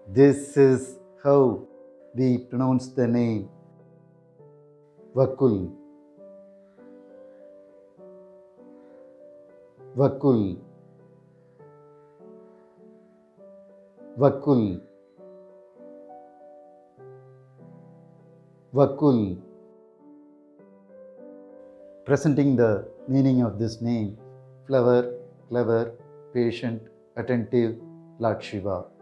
This is how we pronounce the name Vakul. Vakul. Vakul. Vakul. Presenting the meaning of this name: flower, clever, patient, attentive, Lord Shiva.